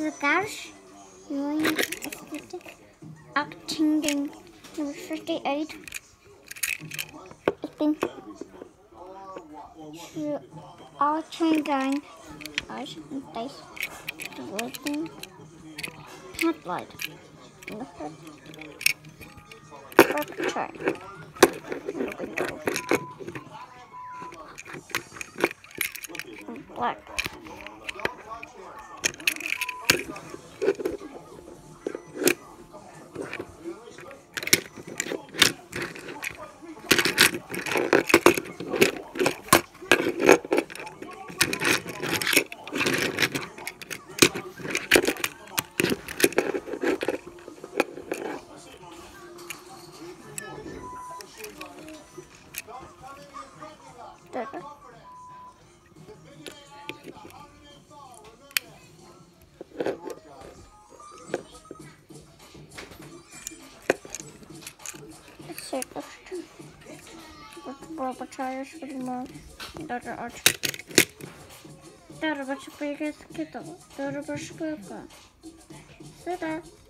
Zagash, acting number 58. Ich bin für Gang aus und das dritten Headlight in the perpetrator. Black. Perpetrator pretty much. That's an arch. That's a bunch of biggest kiddo. That's a bunch of good.